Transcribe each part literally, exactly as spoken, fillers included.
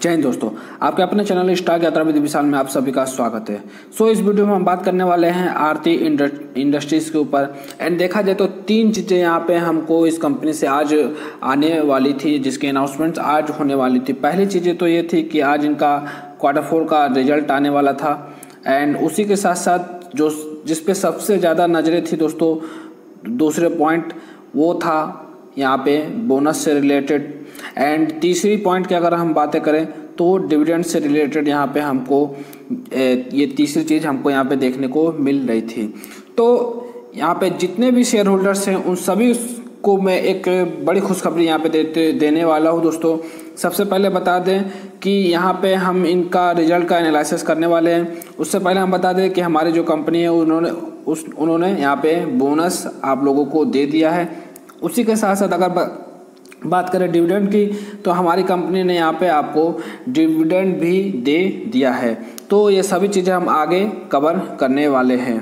जय हिंद दोस्तों, आपके अपने channel stock Yatra with Vishal में आप सभी का स्वागत है। सो इस वीडियो में हम बात करने वाले हैं आरती इंडस्ट्रीज के ऊपर। एंड देखा जाए तो तीन चीज़ें यहाँ पे हमको इस कंपनी से आज आने वाली थी, जिसके अनाउंसमेंट्स आज होने वाली थी। पहली चीज़ें तो ये थी कि आज इनका क्वार्टर फोर का रिजल्ट आने वाला था। एंड उसी के साथ साथ जो जिस पे सबसे ज़्यादा नज़रें थी दोस्तों, दूसरे पॉइंट वो था यहाँ पे बोनस से रिलेटेड। एंड तीसरी पॉइंट की अगर हम बातें करें तो डिविडेंड से रिलेटेड यहाँ पे हमको ये तीसरी चीज़ हमको यहाँ पे देखने को मिल रही थी। तो यहाँ पे जितने भी शेयर होल्डर्स हैं उन सभी को मैं एक बड़ी खुशखबरी यहाँ पे देते देने वाला हूँ दोस्तों। सबसे पहले बता दें कि यहाँ पे हम इनका रिजल्ट का एनालिसिस करने वाले हैं। उससे पहले हम बता दें कि हमारी जो कंपनी है उन्होंने उस उन्होंने यहाँ पे बोनस आप लोगों को दे दिया है। उसी के साथ साथ अगर बात करें डिविडेंड की, तो हमारी कंपनी ने यहाँ पे आपको डिविडेंड भी दे दिया है। तो ये सभी चीज़ें हम आगे कवर करने वाले हैं।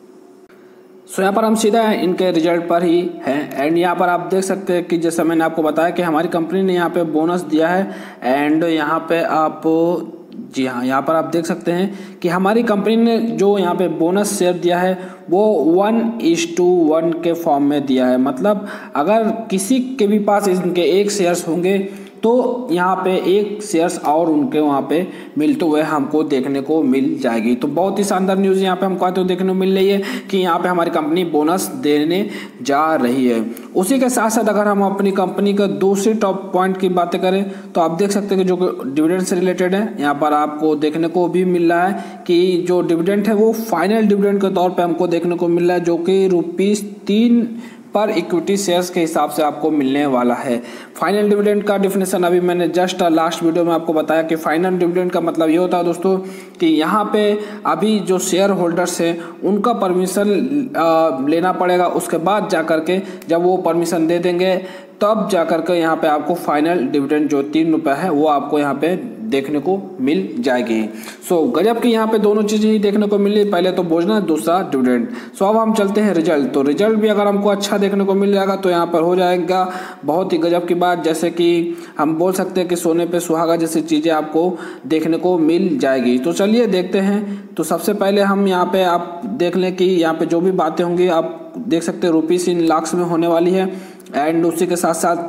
सो यहाँ पर हम सीधा इनके रिजल्ट पर ही हैं। एंड यहाँ पर आप देख सकते हैं कि जैसा मैंने आपको बताया कि हमारी कंपनी ने यहाँ पे बोनस दिया है। एंड यहाँ पे आप जी हाँ, यहाँ पर आप देख सकते हैं कि हमारी कंपनी ने जो यहाँ पे बोनस शेयर दिया है वो वन इज टू वन के फॉर्म में दिया है। मतलब अगर किसी के भी पास इनके एक शेयर्स होंगे तो यहाँ पे एक शेयर्स और उनके वहाँ पे मिलते हुए हमको देखने को मिल जाएगी। तो बहुत ही शानदार न्यूज़ यहाँ पे हमको आते हुए देखने को मिल रही है कि यहाँ पे हमारी कंपनी बोनस देने जा रही है। उसी के साथ साथ अगर हम अपनी कंपनी का दूसरी टॉप पॉइंट की बातें करें तो आप देख सकते हैं कि जो डिविडेंड से रिलेटेड है, यहाँ पर आपको देखने को भी मिल रहा है कि जो डिविडेंड है वो फाइनल डिविडेंड के तौर पर हमको देखने को मिल रहा है, जो कि रुपीज़ तीन पर इक्विटी शेयर्स के हिसाब से आपको मिलने वाला है। फाइनल डिविडेंड का डिफिनेशन अभी मैंने जस्ट लास्ट वीडियो में आपको बताया कि फाइनल डिविडेंड का मतलब ये होता है दोस्तों कि यहाँ पे अभी जो शेयर होल्डर्स हैं उनका परमिशन लेना पड़ेगा। उसके बाद जा कर के जब वो परमिशन दे देंगे तब जा कर के यहाँ पे आपको फाइनल डिविडेंड जो तीन रुपये है वो आपको यहाँ पे देखने को मिल जाएगी। सो so, गजब की यहाँ पे दोनों चीज़ें ही देखने को मिली, पहले तो बोनस, दूसरा डिविडेंड। सो so, अब हम चलते हैं रिजल्ट। तो रिजल्ट भी अगर हमको अच्छा देखने को मिल जाएगा तो यहाँ पर हो जाएगा बहुत ही गजब की बात। जैसे कि हम बोल सकते हैं कि सोने पे सुहागा जैसी चीज़ें आपको देखने को मिल जाएगी। तो चलिए देखते हैं। तो सबसे पहले हम यहाँ पे आप देख लें कि यहाँ पे जो भी बातें होंगी आप देख सकते हैं रुपीज़ इन लाख्स में होने वाली है। एंड उसी के साथ साथ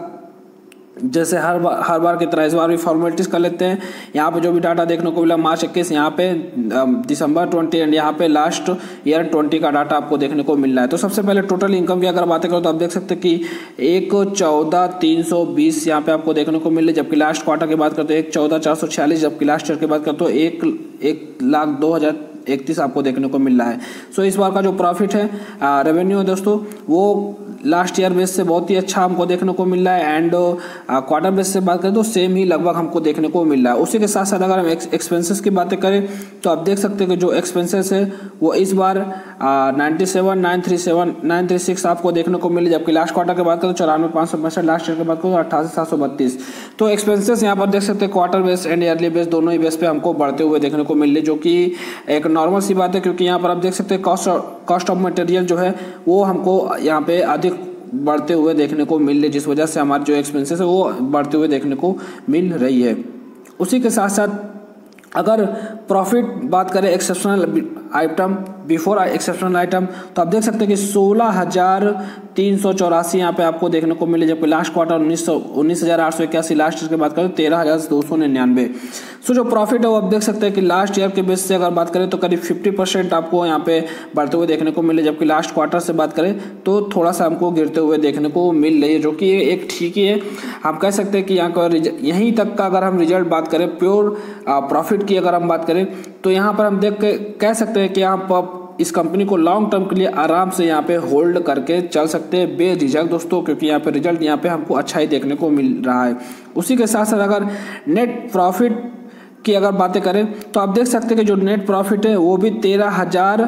जैसे हर बार हर बार की तरह इस बार भी फॉर्मेलिटीज़ कर लेते हैं। यहाँ पे जो भी डाटा देखने को मिला मार्च इक्कीस, यहाँ पे दिसंबर ट्वेंटी एंड यहाँ पे लास्ट ईयर ट्वेंटी का डाटा आपको देखने को मिल रहा है। तो सबसे पहले टोटल इनकम की अगर बातें करो तो आप देख सकते हैं कि एक चौदह तीन सौ बीस यहाँ पे आपको देखने को मिल रही है, जबकि लास्ट क्वार्टर की बात करते हैं एक चौदह चार सौ छियालीस, जबकि लास्ट ईयर की बात करते हो एक एक लाख दो हज़ार इकतीस आपको देखने को मिल रहा है। सो इस बार का जो प्रॉफिट है रेवेन्यू है दोस्तों वो लास्ट ईयर बेस से बहुत ही अच्छा हमको देखने को मिल रहा है। एंड क्वार्टर बेस से बात करें तो सेम ही लगभग हमको देखने को मिल रहा है। उसी के साथ साथ अगर हम एक्सपेंसेस की बातें करें तो आप देख सकते हैं कि जो एक्सपेंसेस है वो इस बार ninety seven nine three seven nine three six आपको देखने को मिले, जबकि लास्ट क्वार्टर की बात करें तो चौरानवे पाँच सौ पैंसठ, लास्ट ईयर की बात करें तो अट्ठासी सात सौ बत्तीस। तो एक्सपेंसेस यहाँ पर देख सकते हैं quarter base and yearly base दोनों ही बेस पे हमको बढ़ते हुए देखने को मिल रहे, जो कि एक नॉर्मल सी बात है। क्योंकि यहाँ पर आप देख सकते हैं कॉस्ट कॉस्ट ऑफ मटेरियल जो है वो हमको यहाँ पे अधिक बढ़ते हुए देखने को मिल रही, जिस वजह से हमारे जो एक्सपेंसेस है वो बढ़ते हुए देखने को मिल रही है। उसी के साथ साथ अगर प्रॉफिट बात करें exceptional item before exceptional item तो आप देख सकते हैं कि सोलह हज़ार तीन सौ चौरासी यहाँ पे आपको देखने को मिले, जबकि लास्ट क्वार्टर उन्नीस सौ उन्नीस हज़ार आठ सौ इक्यासी, लास्ट ईयर की बात करें तो तेरह हज़ार दो सौ निन्यानवे। सो जो प्रॉफिट है वो आप देख सकते हैं कि लास्ट ईयर के बेस से अगर बात करें तो करीब फिफ्टी परसेंट आपको यहाँ पे बढ़ते हुए देखने को मिले, जबकि लास्ट क्वार्टर से बात करें तो थोड़ा सा हमको गिरते हुए देखने को मिल रही है, जो कि एक ठीक ही है। हम कह सकते हैं कि यहाँ का यहीं तक का अगर हम रिजल्ट बात करें प्योर प्रॉफिट की अगर हम बात करें तो यहाँ पर हम देख के कह सकते हैं कि यहाँ पर इस कंपनी को लॉन्ग टर्म के लिए आराम से यहाँ पे होल्ड करके चल सकते हैं बेझिझक दोस्तों, क्योंकि यहाँ पे रिजल्ट यहाँ पे हमको अच्छा ही देखने को मिल रहा है। उसी के साथ साथ अगर नेट प्रॉफिट की अगर बातें करें तो आप देख सकते हैं कि जो नेट प्रॉफिट है वो भी तेरह हज़ार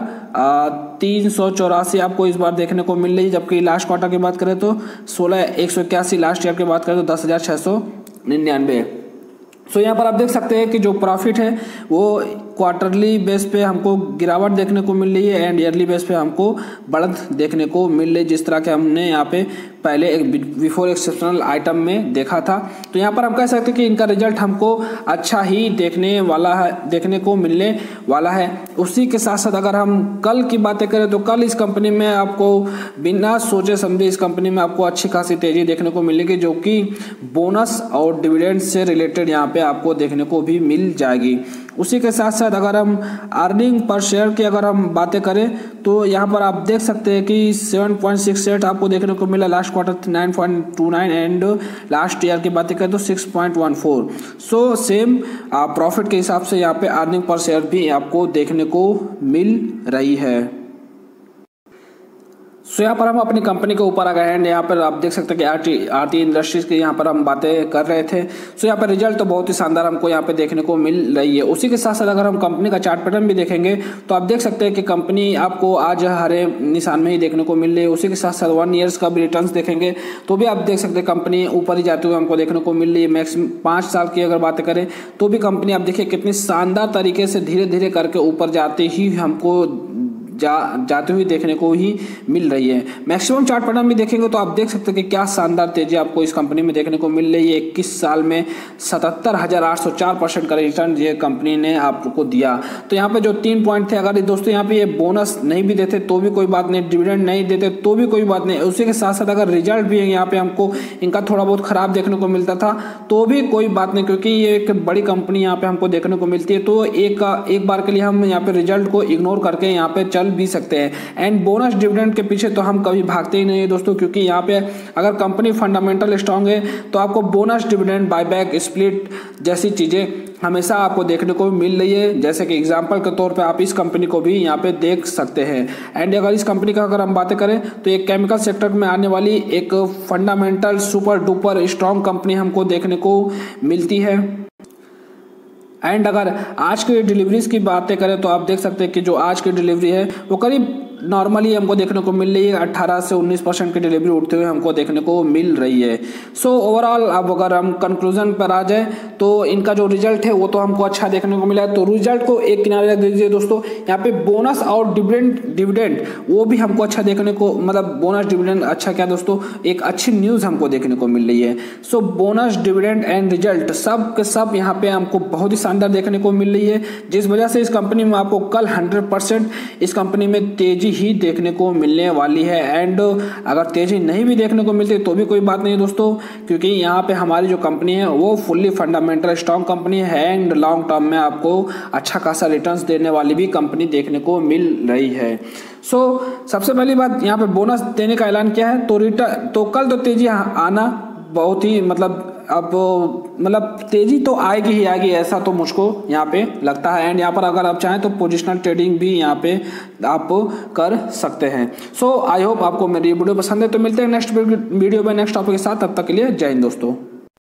तीन सौ चौरासी आपको इस बार देखने को मिल रही है, जबकि लास्ट क्वार्टर की बात करें तो सोलह एक सौ इक्यासी, लास्ट ईयर की बात करें तो दस हज़ार छः सौ निन्यानवे। सो यहाँ पर आप देख सकते हैं कि जो प्रॉफिट है वो क्वार्टरली बेस पे हमको गिरावट देखने को मिल रही है एंड ईयरली बेस पे हमको बढ़त देखने को मिल रही है, जिस तरह के हमने यहाँ पे पहले एक बिफोर एक्सेप्शनल आइटम में देखा था। तो यहाँ पर हम कह सकते हैं कि इनका रिजल्ट हमको अच्छा ही देखने वाला है देखने को मिलने वाला है। उसी के साथ साथ अगर हम कल की बातें करें तो कल इस कंपनी में आपको बिना सोचे समझे इस कंपनी में आपको अच्छी खासी तेजी देखने को मिलेगी, जो कि बोनस और डिविडेंड से रिलेटेड यहाँ पे आपको देखने को भी मिल जाएगी। उसी के साथ साथ अगर हम अर्निंग पर शेयर की अगर हम बातें करें तो यहाँ पर आप देख सकते हैं कि सेवन पॉइंट सिक्स एट आपको देखने को मिला, last quarter nine point two nine and last year की बातें करें तो six point one four. So same profit के हिसाब से यहाँ पे अर्निंग पर शेयर भी आपको देखने को मिल रही है। सो यहाँ पर हम अपनी कंपनी के ऊपर आ गए हैं। यहाँ पर आप देख सकते हैं कि आरती आरती इंडस्ट्रीज की यहाँ पर हम बातें कर रहे थे। सो यहाँ पर रिजल्ट तो बहुत ही शानदार हमको यहाँ पे देखने को मिल रही है। उसी के साथ साथ अगर हम कंपनी का चार्ट पैटर्न भी देखेंगे तो आप देख सकते हैं कि कंपनी आपको आज हरे निशान में ही देखने को मिल रही है। उसी के साथ साथ वन ईयर्स का भी रिटर्न देखेंगे तो भी आप देख सकते हैं कंपनी ऊपर ही जाते हुए हमको देखने को मिल रही है। मैक्सिमम पाँच साल की अगर बातें करें तो भी कंपनी आप देखिए कितनी शानदार तरीके से धीरे धीरे करके ऊपर जाते ही हमको जा जाते हुए देखने को ही मिल रही है। मैक्सिमम चार्ट पैटर्न भी देखेंगे तो आप देख सकते हैं कि क्या शानदार तेजी आपको इस कंपनी में देखने को मिल रही है। इक्कीस साल में सतहत्तर हजार आठ सौ चार परसेंट का रिटर्न ये कंपनी ने आपको दिया। तो यहाँ पे जो तीन पॉइंट थे, अगर दोस्तों यहाँ पे ये बोनस नहीं भी देते तो भी कोई बात नहीं, डिविडेंड नहीं देते तो भी कोई बात नहीं, उसी के साथ साथ अगर रिजल्ट भी यहाँ पे हमको इनका थोड़ा बहुत खराब देखने को मिलता था तो भी कोई बात नहीं, क्योंकि ये एक बड़ी कंपनी यहाँ पे हमको देखने को मिलती है। तो एक एक बार के लिए हम यहाँ पे रिजल्ट को इग्नोर करके यहाँ पे चल भी सकते हैं। एंड बोनस डिविडेंड के पीछे तो हम कभी भागते ही नहीं है दोस्तों, क्योंकि यहाँ पे अगर कंपनी फंडामेंटल स्ट्रांग है तो आपको बोनस डिविडेंड बायबैक स्प्लिट जैसी चीजें हमेशा आपको देखने को मिल रही है। जैसे कि एग्जांपल के तौर पे आप इस कंपनी को भी यहाँ पे देख सकते हैं। एंड अगर इस कंपनी का अगर हम बातें करें तो एक केमिकल सेक्टर में आने वाली एक fundamental super duper strong company हमको देखने को मिलती है। एंड अगर आज की डिलीवरीज की बातें करें तो आप देख सकते हैं कि जो आज की डिलीवरी है वो करीब नॉर्मली हमको देखने को मिल रही है, अठारह से उन्नीस परसेंट की डिलीवरी उठते हुए हमको देखने को मिल रही है। सो ओवरऑल अब अगर हम कंक्लूजन पर आ जाए तो इनका जो रिजल्ट है वो तो हमको अच्छा देखने को मिला है। तो रिजल्ट को एक किनारे रख दीजिए दोस्तों, यहाँ पे बोनस और डिविडेंड डिविडेंड वो भी हमको अच्छा देखने को, मतलब बोनस डिविडेंड अच्छा क्या दोस्तों, एक अच्छी न्यूज़ हमको देखने को मिल रही है। So bonus dividend and result सब के सब यहाँ पे हमको बहुत ही शानदार देखने को मिल रही है, जिस वजह से इस कंपनी में आपको कल हंड्रेड परसेंट इस कंपनी में तेजी ही देखने को मिलने वाली है। एंड अगर तेजी नहीं भी देखने को मिलती तो भी कोई बात नहीं दोस्तों, क्योंकि यहाँ पे हमारी जो कंपनी है वो फुल्ली फंडामेंटल स्ट्रॉन्ग कंपनी है एंड लॉन्ग टर्म में आपको अच्छा खासा रिटर्न्स देने वाली भी कंपनी देखने को मिल रही है। सो so, सबसे पहली बात यहाँ पे बोनस देने का ऐलान किया है तो रिटर्न तो कल तो तेजी आना बहुत ही मतलब अब मतलब तेजी तो आएगी ही आएगी, ऐसा तो मुझको यहाँ पे लगता है। एंड यहाँ पर अगर आप चाहें तो पोजिशनल ट्रेडिंग भी यहाँ पे आप कर सकते हैं। सो आई होप आपको मेरी वीडियो पसंद है। तो मिलते हैं नेक्स्ट वीडियो में नेक्स्ट टॉपिक के साथ, तब तक के लिए जय हिंद दोस्तों।